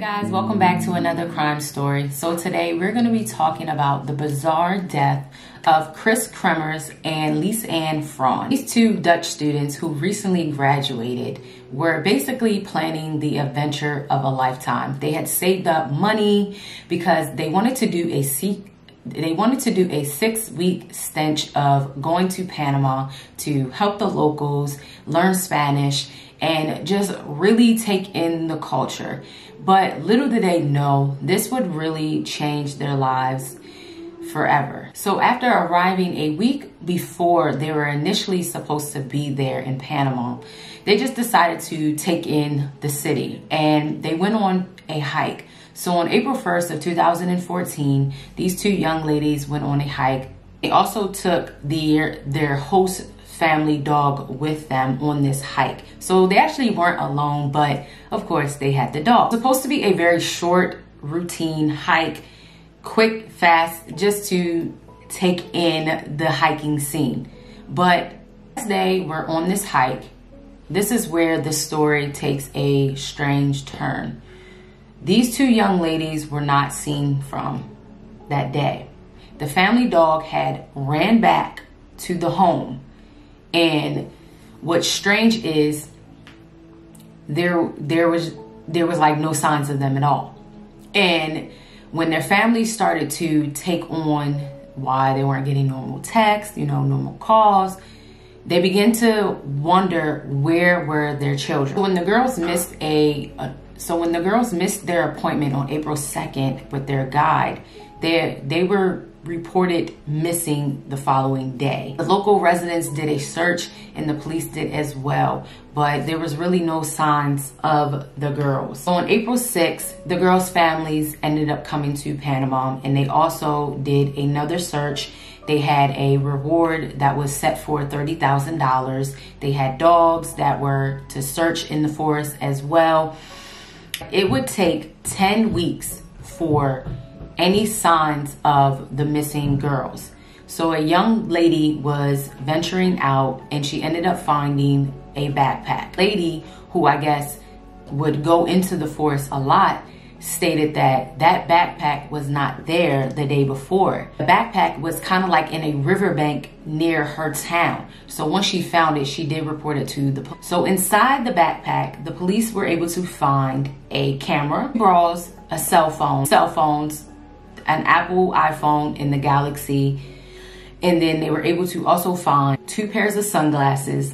Guys, welcome back to another crime story. So today we're going to be talking about the bizarre death of Chris Kremers and Lisanne Franz. These two Dutch students who recently graduated were basically planning the adventure of a lifetime. They had saved up money because they wanted to do a 6-week stint of going to Panama to help the locals, learn Spanish, and just really take in the culture. But little did they know, this would really change their lives forever. So after arriving a week before they were initially supposed to be there in Panama, they just decided to take in the city and they went on a hike. So on April 1st of 2014, these two young ladies went on a hike. They also took their host family dog with them on this hike. So they actually weren't alone, but of course they had the dog. It's supposed to be a very short routine hike, quick, fast, just to take in the hiking scene. But as they were on this hike, this is where the story takes a strange turn. These two young ladies were not seen from that day. The family dog had ran back to the home. And what's strange is there was like no signs of them at all. And when their family started to take on why they weren't getting normal texts, normal calls, they began to wonder where were their children. When the girls missed their appointment on April 2nd with their guide, they were reported missing the following day. The local residents did a search and the police did as well, but there was really no signs of the girls. So on April 6th, the girls' families ended up coming to Panama and they also did another search. They had a reward that was set for $30,000. They had dogs that were to search in the forest as well. It would take 10 weeks for any signs of the missing girls. So a young lady was venturing out and she ended up finding a backpack. Lady who I guess would go into the forest a lot stated that backpack was not there the day before. The backpack was kind of like in a riverbank near her town. So once she found it, she did report it to the police. So inside the backpack, the police were able to find a camera, bras, a cell phones, an Apple iPhone in the Galaxy, and then they were able to also find 2 pairs of sunglasses,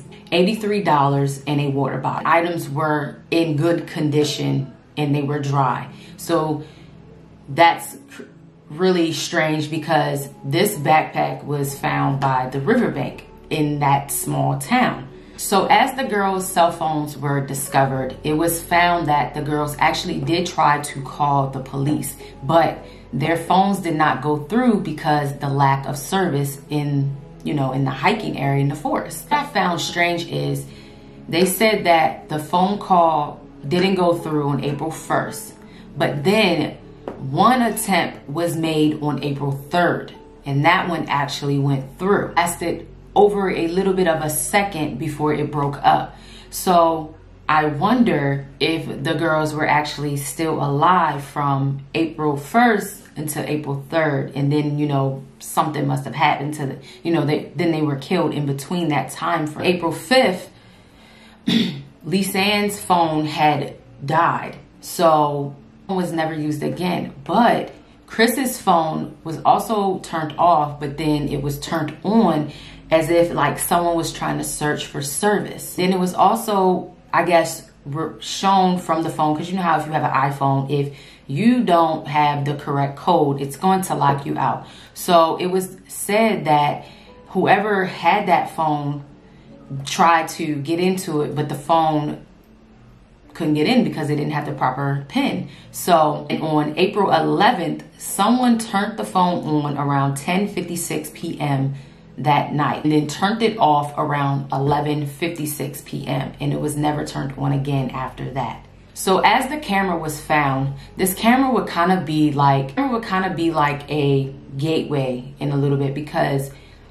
$83, and a water bottle. Items were in good condition and they were dry. So that's really strange because this backpack was found by the riverbank in that small town. So as the girls' cell phones were discovered, it was found that the girls actually did try to call the police, but their phones did not go through because the lack of service in the hiking area in the forest. What I found strange is they said that the phone call didn't go through on April 1st, but then one attempt was made on April 3rd, and that one actually went through. Lasted over a little bit of a second before it broke up. So I wonder if the girls were actually still alive from April 1st until April 3rd, and then something must have happened to the then they were killed in between that time frame. April 5th, Lisanne's phone had died, so it was never used again. But Chris's phone was also turned off, but then it was turned on as if like someone was trying to search for service. Then it was also, I guess, shown from the phone, because you know how if you have an iPhone, if you don't have the correct code, it's going to lock you out. So it was said that whoever had that phone tried to get into it, but the phone couldn't get in because they didn't have the proper PIN. So on April 11th, someone turned the phone on around 10:56 p.m. that night and then turned it off around 11:56 p.m. and it was never turned on again after that. So as the camera was found, this camera would kind of be like a gateway in a little bit, because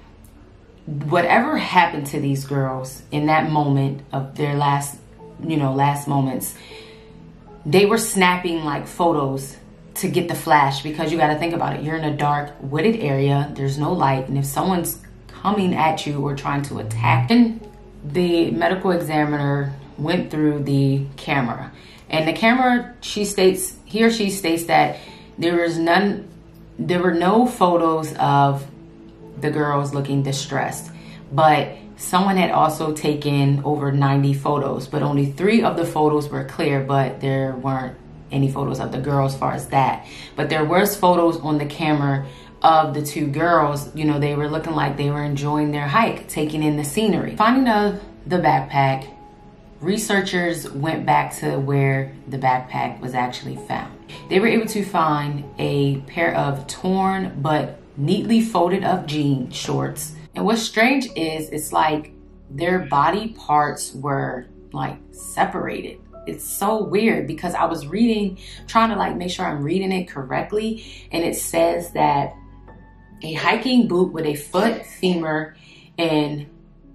whatever happened to these girls in that moment of their last moments, they were snapping like photos to get the flash, because you got to think about it. You're in a dark, wooded area. There's no light. And if someone's coming at you or trying to attack, and the medical examiner went through the camera, and the camera, he or she states that there were no photos of the girls looking distressed, but someone had also taken over 90 photos, but only 3 of the photos were clear, but there weren't any photos of the girls as far as that. But there was photos on the camera of the 2 girls. You know, they were looking like they were enjoying their hike, taking in the scenery. Finding of the backpack, researchers went back to where the backpack was actually found. They were able to find a pair of torn but neatly folded up jean shorts. And what's strange is it's like their body parts were like separated. It's so weird, because I was reading, trying to like make sure I'm reading it correctly, and it says that a hiking boot with a foot, femur, and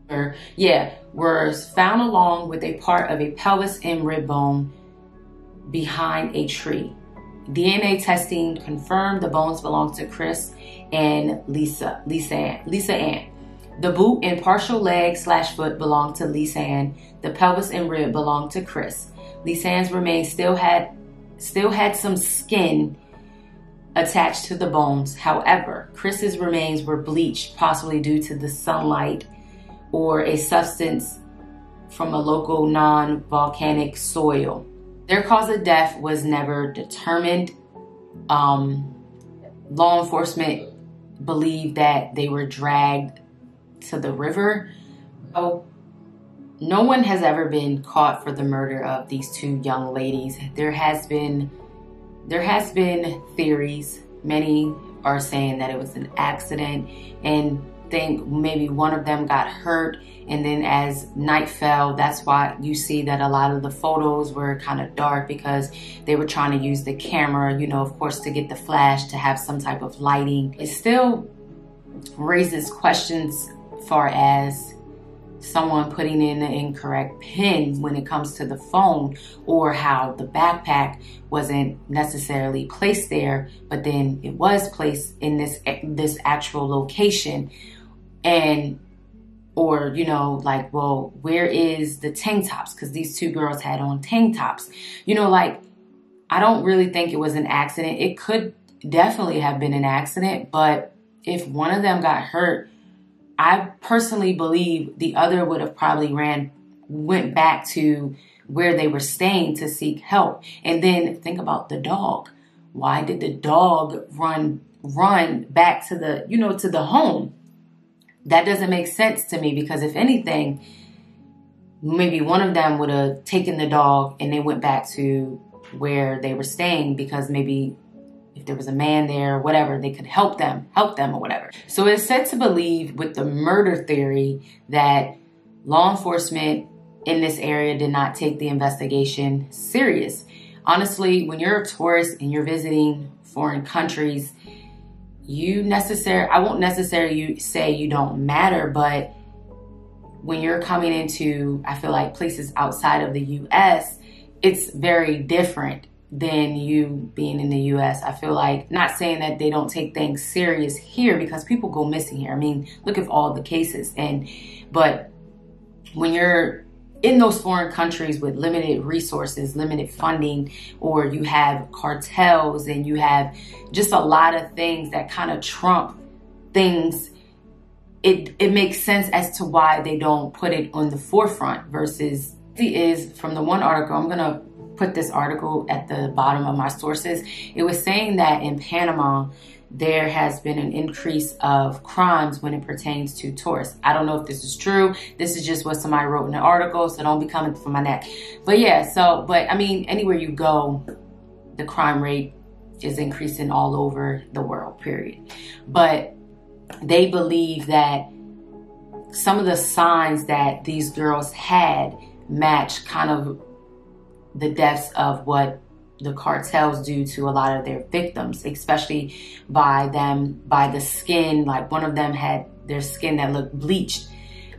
was found along with a part of a pelvis and rib bone behind a tree. DNA testing confirmed the bones belonged to Chris and Lisa Ann. The boot and partial leg/foot belonged to Lisa Ann. The pelvis and rib belonged to Chris. Lisa Ann's remains still had some skin attached to the bones. However, Chris's remains were bleached, possibly due to the sunlight or a substance from a local non-volcanic soil. Their cause of death was never determined. Law enforcement believed that they were dragged to the river. So no one has ever been caught for the murder of these 2 young ladies. There has been theories. Many are saying that it was an accident, and think maybe one of them got hurt, and then as night fell, that's why you see that a lot of the photos were kind of dark, because they were trying to use the camera, you know, of course, to get the flash, to have some type of lighting. It still raises questions far as someone putting in the incorrect pin when it comes to the phone, or how the backpack wasn't necessarily placed there, but then it was placed in this actual location. And or, you know, like, well, where is the tank tops? Because these 2 girls had on tank tops. You know, like, I don't really think it was an accident. It could definitely have been an accident, but if one of them got hurt, I personally believe the other would have probably went back to where they were staying to seek help. And then think about the dog. Why did the dog run back to the, you know, to the home? That doesn't make sense to me, because if anything, maybe one of them would have taken the dog and they went back to where they were staying, because maybe if there was a man there or whatever, they could help them or whatever. So it's said to believe with the murder theory that law enforcement in this area did not take the investigation serious. Honestly, when you're a tourist and you're visiting foreign countries, I won't necessarily say you don't matter, but when you're coming into, I feel like, places outside of the US, it's very different than you being in the US. I feel like, not saying that they don't take things serious here, because people go missing here. I mean, look at all the cases. But when you're in those foreign countries with limited resources, limited funding, or you have cartels and you have just a lot of things that kind of trump things, it makes sense as to why they don't put it on the forefront. Versus, is from the one article, I'm gonna put this article at the bottom of my sources. It was saying that in Panama, there has been an increase of crimes when it pertains to tourists. I don't know if this is true. This is just what somebody wrote in the article, so don't be coming for my neck. But yeah, but I mean, anywhere you go, the crime rate is increasing all over the world, period. But they believe that some of the signs that these girls had match kind of the deaths of what the cartels do to a lot of their victims, especially by the skin. Like, one of them had their skin that looked bleached.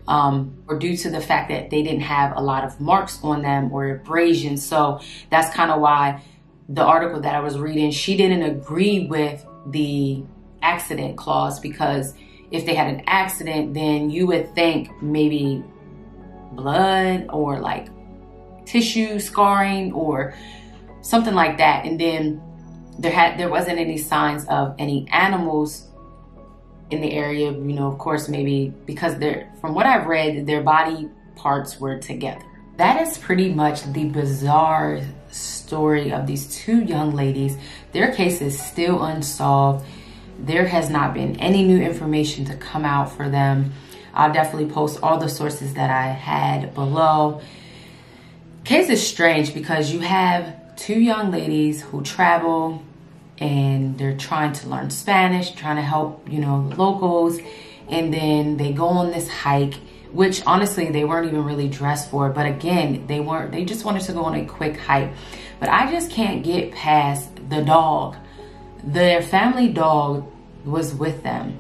or due to the fact that they didn't have a lot of marks on them or abrasions. So that's kind of why the article that I was reading, she didn't agree with the accident clause, because if they had an accident, then you would think maybe blood or like tissue scarring or something like that. And then there wasn't any signs of any animals in the area, you know, of course, maybe because from what I've read, their body parts were together. That is pretty much the bizarre story of these two young ladies. Their case is still unsolved. There has not been any new information to come out for them. I'll definitely post all the sources that I had below. Case is strange because you have two young ladies who travel and they're trying to learn Spanish, trying to help, you know, the locals. And then they go on this hike, which honestly, they weren't even really dressed for. But again, they just wanted to go on a quick hike. But I just can't get past the dog. Their family dog was with them.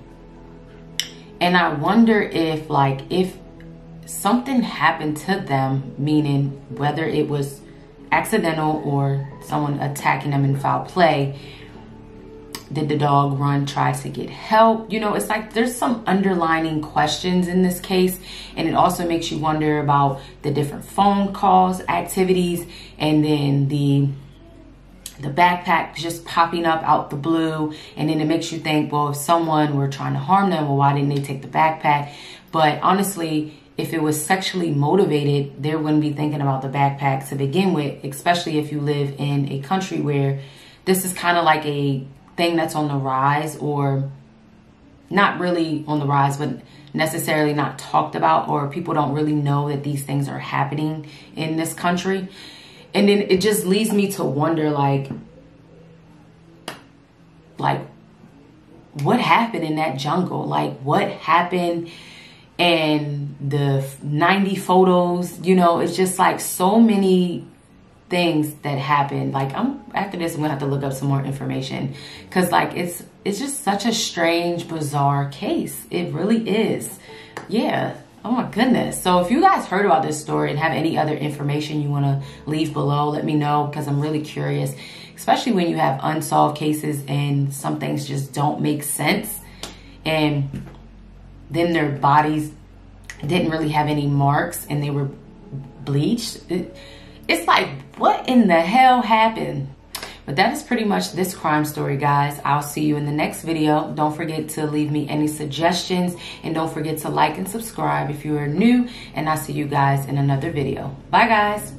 And I wonder if something happened to them, meaning whether it was accidental or someone attacking them in foul play. Did the dog run, try to get help? You know, it's like there's some underlining questions in this case. And it also makes you wonder about the different phone calls, activities, and then the backpack just popping up out the blue. And then it makes you think, well, if someone were trying to harm them, well, why didn't they take the backpack? But honestly, if it was sexually motivated, they wouldn't be thinking about the backpack to begin with, especially if you live in a country where this is kind of like a thing that's on the rise, or not really on the rise, but necessarily not talked about, or people don't really know that these things are happening in this country. And then it just leads me to wonder, like what happened in that jungle? Like what happened in the 90 photos? You know, it's just like so many things that happened. Like after this, I'm gonna have to look up some more information, because like it's just such a strange, bizarre case. It really is. Yeah. Oh my goodness. So if you guys heard about this story and have any other information you want to leave below, let me know, because I'm really curious, especially when you have unsolved cases and some things just don't make sense, and then their bodies didn't really have any marks and they were bleached. It's like, what in the hell happened? But that is pretty much this crime story, guys. I'll see you in the next video. Don't forget to leave me any suggestions, and don't forget to like and subscribe if you are new, and I'll see you guys in another video. Bye, guys.